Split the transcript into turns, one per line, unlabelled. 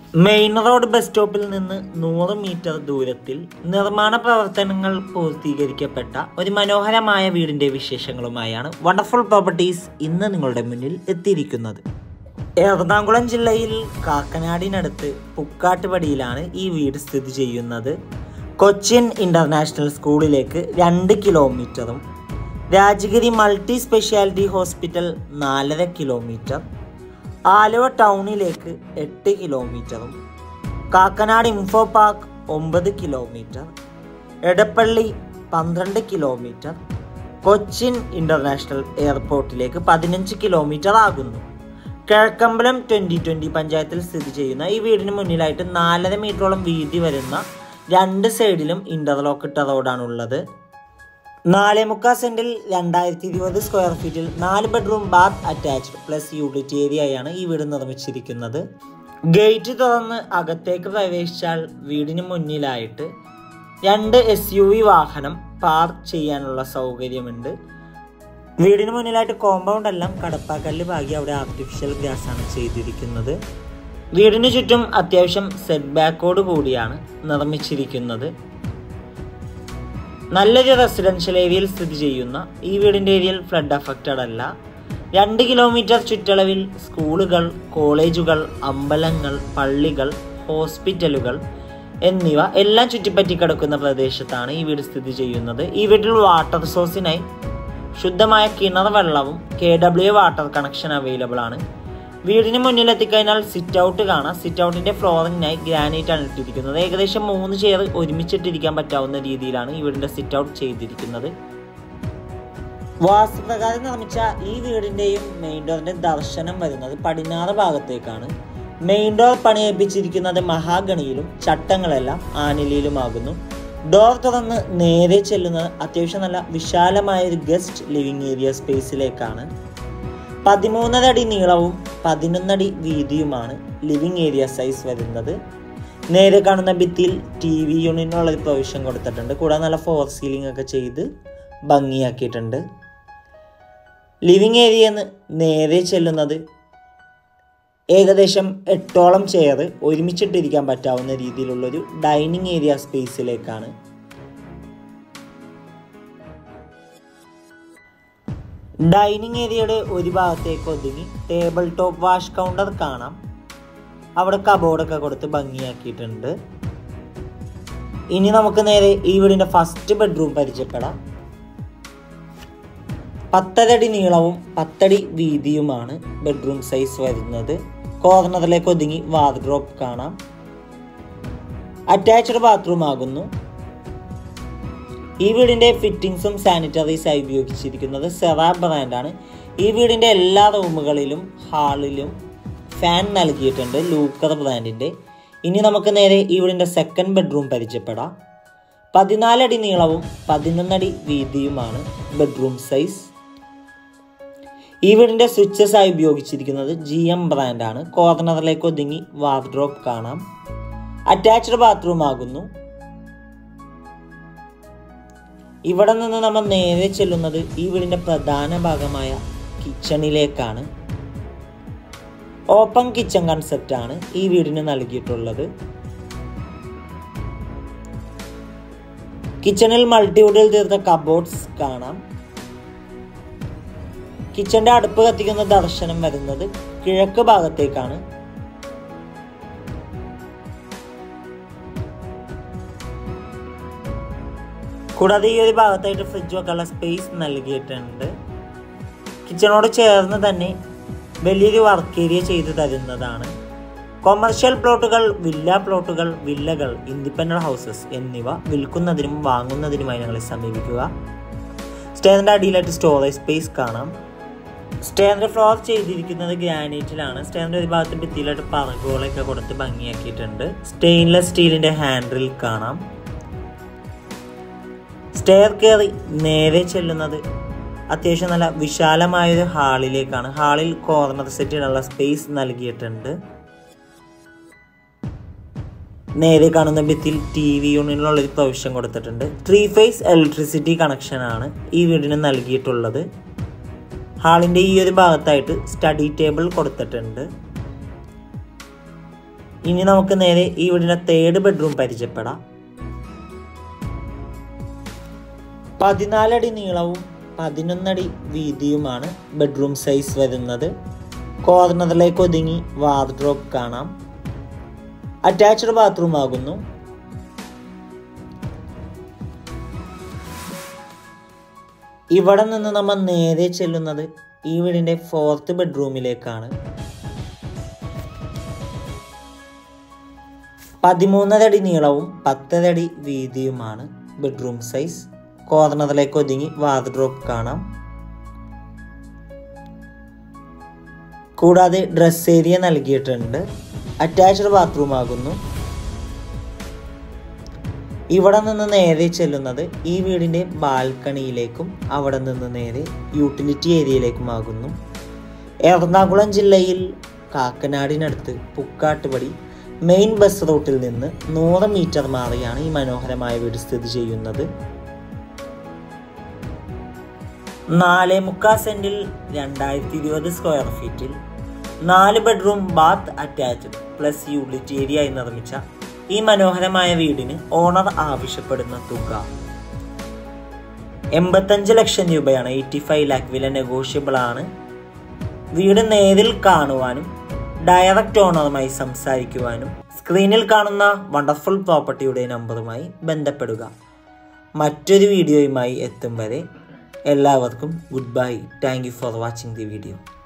Main road bus സ്റ്റോപ്പിൽ നിന്ന് 100 metre ദൂരത്തിൽ നിർമ്മാണ പ്രവർത്തനങ്ങൾ പൂർത്തീകരിക്കപ്പെട്ട ഒരു മനോഹരമായ വീടിന്റെ വിശേഷങ്ങളുമായാണ് വണ്ടർഫുൾ പ്രോപ്പർട്ടീസ് ഇന്ന് നിങ്ങളുടെ മുന്നിൽ എത്തിയിരിക്കുന്നത്. എറണാകുളം ജില്ലയിൽ കാക്കനാടിനടുത്ത് പുക്കാട്ടുപടിയിലാണ് ഈ വീട് സ്ഥിതി ചെയ്യുന്നത്. കൊച്ചിൻ ഇന്റർനാഷണൽ സ്കൂളിലേക്ക് 2 കിലോമീറ്ററും Rajagiri multi speciality hospital 4.5 kilometre, Aluva ടൗണിലേക്ക് 8 കിലോമീറ്ററും, Kakkanad info park 9 kilometre, Edappally 12 kilometre, Cochin international എയർപോർട്ടിലേക്ക് 15 കിലോമീറ്റർ ആകുന്നു. കിഴക്കമ്പലം 2020 പഞ്ചായത്തിൽ സ്ഥിതി ചെയ്യുന്ന ഈ വീടിന് മുന്നിലായിട്ട് 4.5 മീറ്ററോളം വീതി വരുന്ന 2 സൈഡിലും ഇന്റർലോക്ക് ഇട്ട റോഡാണുള്ളത്. 4.25 സെന്റിൽ 2020 സ്ക്വയർ ഫീറ്റിൽ 4 bedroom bath attached plus utility ഏരിയയാണ് ഈ വീട് നിർമ്മിച്ചിരിക്കുന്നത്. ഗേറ്റ് തുറന്ന് അകത്തേക്ക് പ്രവേശിച്ചാൽ വീടിന് മുന്നിലായിട്ട് 2 SUV വാഹനം പാർക്ക് ചെയ്യാനുള്ള സൗകര്യമുണ്ട്. വീടിന് മുന്നിലായിട്ട് കോമ്പൗണ്ട് എല്ലാം കടപ്പാക്കല്ല് പാകി അവിടെ ആർട്ടിഫിഷ്യൽ ഗ്രാസ് ആണ് ചെയ്തിരിക്കുന്നത്. വീടിന് ചുറ്റും അത്യാവശ്യം സെറ്റ് ബാക്കോട് കൂടിയാണ് നിർമ്മിച്ചിരിക്കുന്നത്. നല്ലൊരു റെസിഡൻഷ്യൽ ഏരിയയിൽ സ്ഥിതി ചെയ്യുന്ന ഈ വീടിൻ്റെ ഏരിയയിൽ ഫ്ലഡ് അഫക്റ്റഡ് അല്ല. 2 കിലോമീറ്റർ ചുറ്റളവിൽ സ്കൂളുകൾ, കോളേജുകൾ, അമ്പലങ്ങൾ, പള്ളികൾ, ഹോസ്പിറ്റലുകൾ എന്നിവ എല്ലാം ചുറ്റിപ്പറ്റി കിടക്കുന്ന പ്രദേശത്താണ് ഈ വീട് സ്ഥിതി ചെയ്യുന്നത്. ഈ വീട്ടിൽ വാട്ടർ സോഴ്സിനായി ശുദ്ധമായ കിണർ വെള്ളവും KW വാട്ടർ കണക്ഷൻ അവൈലബിൾ ആണ്. വീടിന് മുന്നിലെത്തിക്കഴിഞ്ഞാൽ സിറ്റ് ഔട്ട് കാണാം. സിറ്റ് ഔട്ടിന്റെ ഫ്ലോറിനായി ഗ്രാനൈറ്റ് ആണ് ഇട്ടിരിക്കുന്നത്. ഏകദേശം 3 ചെയർ ഒരുമിച്ചിട്ടിരിക്കാൻ പറ്റാവുന്ന രീതിയിലാണ് ഈ വീടിന്റെ സിറ്റ് ഔട്ട് ചെയ്തിരിക്കുന്നത്. വാസ്തുപ്രകാരം നിർമ്മിച്ച ഈ വീടിന്റെയും മെയിൻ ഡോറിന്റെ ദർശനം വരുന്നത് പടിഞ്ഞാറ് ഭാഗത്തേക്കാണ്. മെയിൻ ഡോർ പണിയേൽപ്പിച്ചിരിക്കുന്നത് മഹാഗണിയിലും ചട്ടങ്ങളെല്ലാം ആനിലിയിലുമാകുന്നു. ഡോർ തുറന്ന് നേരെ ചെല്ലുന്നത് അത്യാവശ്യം നല്ല വിശാലമായ ഒരു ഗസ്റ്റ് ലിവിംഗ് ഏരിയ സ്പേസിലേക്കാണ്. 13 അടി നീളവും 11 അടി വീതിയുമാണ് ലിവിംഗ് ഏരിയ സൈസ് വരുന്നത്. നേരെ കാണുന്ന ഭിത്തിയിൽ TV യൂണിറ്റിനുള്ള ഒരു പ്രൊവിഷൻ കൊടുത്തിട്ടുണ്ട്. കൂടാതെ നല്ല ഫോർ സീലിംഗ് ഒക്കെ ചെയ്ത് ഭംഗിയാക്കിയിട്ടുണ്ട്. ലിവിംഗ് ഏരിയന്ന് നേരെ ചെല്ലുന്നത് ഏകദേശം 8ഓളം ചെയർ ഒരുമിച്ചിട്ടിരിക്കാൻ പറ്റാവുന്ന രീതിയിലുള്ളൊരു ഡൈനിങ് ഏരിയ സ്പേസിലേക്കാണ്. ഡൈനിങ് ഏരിയയുടെ ഒരു ഭാഗത്തേക്ക് ഒതുങ്ങി ടേബിൾ ടോപ്പ് വാഷ് കൗണ്ടർ കാണാം. അവിടെ കബോർഡൊക്കെ കൊടുത്ത് ഭംഗിയാക്കിയിട്ടുണ്ട്. ഇനി നമുക്ക് നേരെ ഈ വീടിന്റെ ഫസ്റ്റ് ബെഡ്റൂം പരിചയപ്പെടാം. 10 അടി നീളവും 10 അടി വീതിയുമാണ് ബെഡ്റൂം സൈസ് വരുന്നത്. കോർണറിലേക്ക് ഒതുങ്ങി വാർഡ്രോബ് കാണാം. അറ്റാച്ച്ഡ് ബാത്റൂം ആകുന്നു. ഈ വീടിന്റെ ഫിറ്റിംഗ്സും സാനിറ്ററീസായി ഉപയോഗിച്ചിരിക്കുന്നത് സെറാ ബ്രാൻഡാണ്. ഈ വീടിന്റെ എല്ലാ റൂമുകളിലും ഹാളിലും ഫാൻ നൽകിയിട്ടുണ്ട് ലൂക്കർ ബ്രാൻഡിന്റെ. ഇനി നമുക്ക് നേരെ ഈ വീടിന്റെ സെക്കൻഡ് ബെഡ്റൂം പരിചയപ്പെടാം. 14 അടി നീളവും 11 അടി വീതിയുമാണ് ബെഡ്റൂം സൈസ്. ഈ വീടിന്റെ സ്വിച്ചസ് ആയി ഉപയോഗിച്ചിരിക്കുന്നത് GM ബ്രാൻഡാണ്. കോർണറിലേക്ക് ഒതുങ്ങി വാർഡ്രോബ് കാണാം. അറ്റാച്ച്ഡ് ബാത്റൂം ആകുന്നു. ഇവിടെ നിന്ന് നമ്മൾ നേരെ ചെല്ലുന്നത് ഈ വീടിന്റെ പ്രധാന ഭാഗമായ കിച്ചണിലേക്കാണ്. ഓപ്പൺ കിച്ചൺ കൺസെപ്റ്റ് ആണ് ഈ വീടിന് നൽകിയിട്ടുള്ളത്. കിച്ചണിൽ മൾട്ടിവുഡിൽ തീർത്ത കബോർഡ്സ് കാണാം. കിച്ചന്റെ അടുപ്പ് കത്തിക്കുന്ന ദർശനം വരുന്നത് കിഴക്ക് ഭാഗത്തേക്കാണ്. കൂടാതെ ഈ ഒരു ഭാഗത്തായിട്ട് ഫ്രിഡ്ജ് വെക്കാനുള്ള സ്പേസ് നൽകിയിട്ടുണ്ട്. കിച്ചണോട് ചേർന്ന് തന്നെ വലിയൊരു വർക്ക് ഏരിയ ചെയ്തു തരുന്നതാണ്. കൊമേഴ്ഷ്യൽ പ്ലോട്ടുകൾ, വില്ല പ്ലോട്ടുകൾ, വില്ലകൾ, ഇൻഡിപെൻഡന്റ് ഹൗസസ് എന്നിവ വിൽക്കുന്നതിനും വാങ്ങുന്നതിനുമായി ഞങ്ങളെ സമീപിക്കുക. സ്റ്റെയറിന്റെ അടിയിലായിട്ട് സ്റ്റോറേജ് സ്പേസ് കാണാം. സ്റ്റെയറിന്റെ ഫ്ലോർ ചെയ്തിരിക്കുന്നത് ഗ്രാനൈറ്റിലാണ്. സ്റ്റെയറിന്റെ ഒരു ഭാഗത്ത് ഭിത്തിയിലായിട്ട് പറകുകളൊക്കെ കൊടുത്ത് ഭംഗിയാക്കിയിട്ടുണ്ട്. സ്റ്റെയിൻലെസ് സ്റ്റീലിന്റെ ഹാൻഡിൽ കാണാം. സ്റ്റെയർ കയറി നേരെ ചെല്ലുന്നത് അത്യാവശ്യം നല്ല വിശാലമായൊരു ഹാളിലേക്കാണ്. ഹാളിൽ കോർണർ സെറ്റിനുള്ള സ്പേസ് നൽകിയിട്ടുണ്ട്. നേരെ കാണുന്ന ഭിത്തിയിൽ TV യൂണിറ്റിനുള്ളൊരു പ്രൊവിഷൻ കൊടുത്തിട്ടുണ്ട്. 3 ഫേസ് ഇലക്ട്രിസിറ്റി കണക്ഷനാണ് ഈ വീടിന് നൽകിയിട്ടുള്ളത്. ഹാളിൻ്റെ ഈ ഒരു ഭാഗത്തായിട്ട് സ്റ്റഡി ടേബിൾ കൊടുത്തിട്ടുണ്ട്. ഇനി നമുക്ക് നേരെ ഈ വീടിൻ്റെ 3rd ബെഡ്റൂം പരിചയപ്പെടാം. 14 അടി നീളവും 11 അടി വീതിയുമാണ് ബെഡ്റൂം സൈസ് വരുന്നത്. കോർണറിലേക്ക് ഒതുങ്ങി വാർഡ്രോബ് കാണാം. അറ്റാച്ച്ഡ് ബാത്റൂം ആകുന്നു. ഇവിടെ നിന്ന് നമ്മൾ നേരെ ചെല്ലുന്നത് ഈ വീടിൻ്റെ 4th ബെഡ്റൂമിലേക്കാണ്. 13 അടി നീളവും 10 അടി വീതിയുമാണ് ബെഡ്റൂം സൈസ്. കോർണറിലേക്ക് ഒതുങ്ങി വാർഡ്രോബ് കാണാം. കൂടാതെ ഡ്രസ് ഏരിയ നൽകിയിട്ടുണ്ട്. അറ്റാച്ച്ഡ് ബാത്റൂം ആകുന്നു. ഇവിടെ നിന്ന് നേരെ ചെല്ലുന്നത് ഈ വീടിൻ്റെ ബാൽക്കണിയിലേക്കും അവിടെ നിന്ന് നേരെ യൂട്ടിലിറ്റി ഏരിയയിലേക്കുമാകുന്നു. എറണാകുളം ജില്ലയിൽ കാക്കനാടിനടുത്ത് പുക്കാട്ടുപടി മെയിൻ ബസ് റൂട്ടിൽ നിന്ന് 100 മീറ്റർ മാറിയാണ് ഈ മനോഹരമായ വീട് സ്ഥിതി ചെയ്യുന്നത്. 4.25 സെന്റിൽ 2020 സ്ക്വയർ ഫീറ്റിൽ 4 bedroom bath attached plus utility area ആയി നിർമ്മിച്ച ഈ മനോഹരമായ വീടിന് ഓണർ ആവശ്യപ്പെടുന്ന തുക 85 ലക്ഷം രൂപയാണ്. 85 lakh വില നെഗോഷ്യബിൾ ആണ്. വീട് നേരിൽ കാണുവാനും ഡയറക്റ്റ് ഓണറുമായി സംസാരിക്കുവാനും സ്ക്രീനിൽ കാണുന്ന വണ്ടർഫുൾ പ്രോപ്പർട്ടിയുടെ നമ്പറുമായി ബന്ധപ്പെടുക. മറ്റൊരു വീഡിയോയുമായി എത്തും വരെ എല്ലാവർക്കും good bye. Thank you for watching the video.